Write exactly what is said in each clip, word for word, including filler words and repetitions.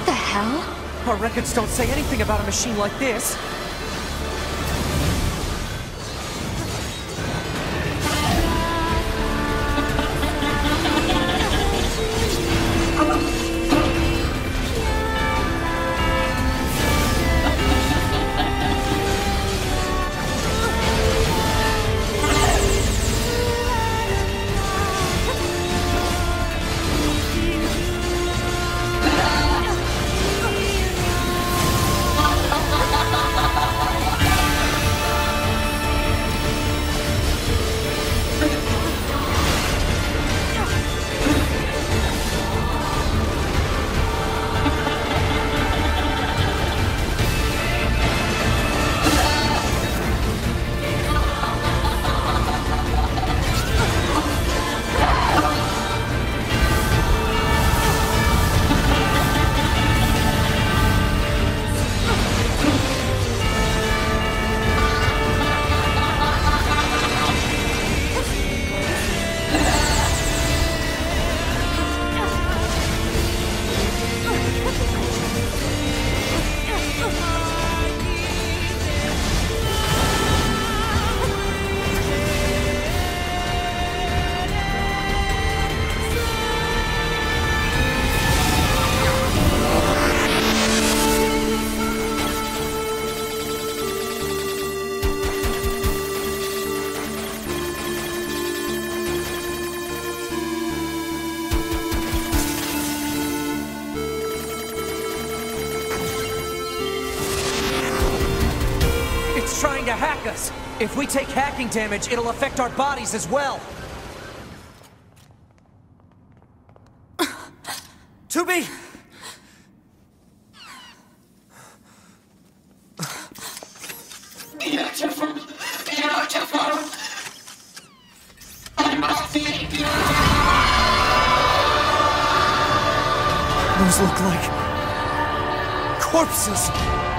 the hell? Our records don't say anything about a machine like this. Trying to hack us. If we take hacking damage, it'll affect our bodies as well. two B! Beautiful, beautiful. I must be beautiful. Those look like corpses.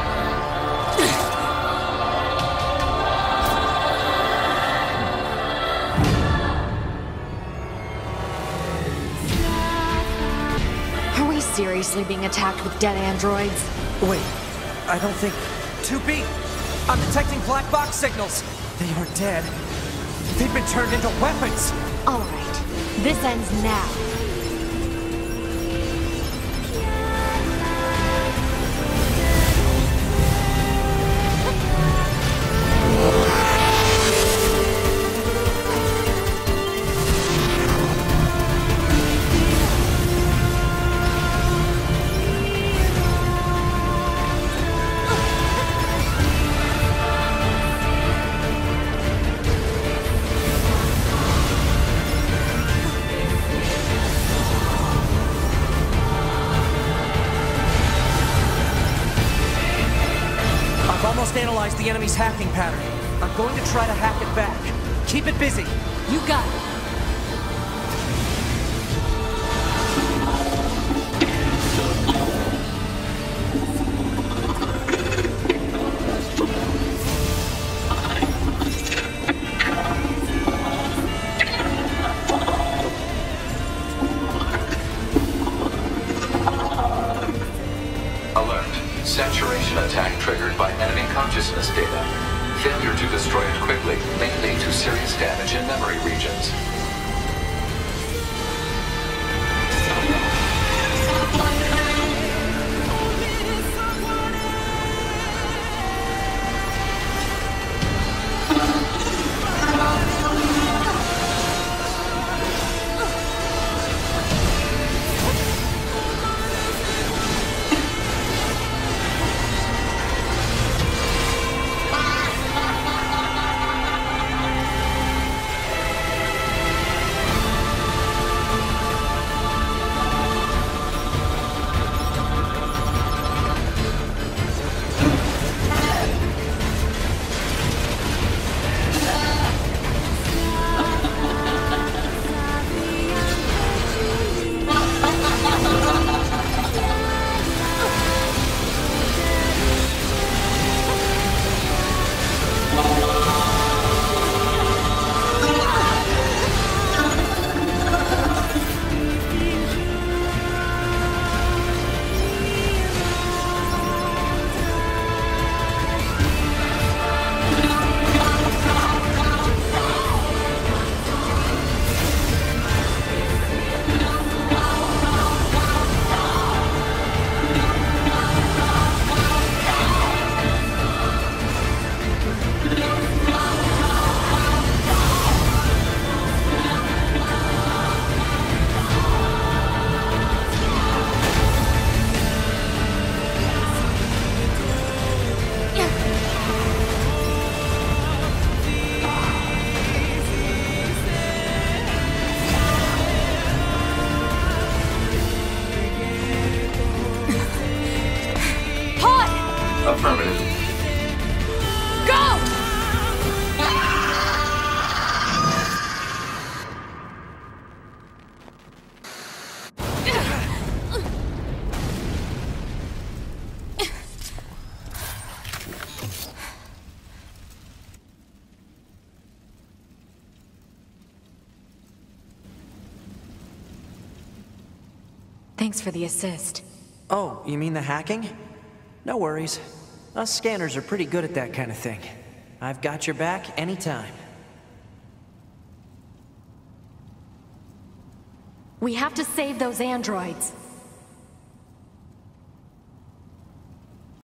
Seriously being attacked with dead androids? Wait, I don't think... two B! I'm detecting black box signals! They aren't dead. They've been turned into weapons! Alright, this ends now. Analyze the enemy's hacking pattern. I'm going to try to hack it back. Keep it busy. You got it. Saturation attack triggered by enemy consciousness data. Failure to destroy it quickly may lead to serious damage in memory regions. Thanks for the assist. Oh, you mean the hacking? No worries. Us scanners are pretty good at that kind of thing. I've got your back anytime. We have to save those androids.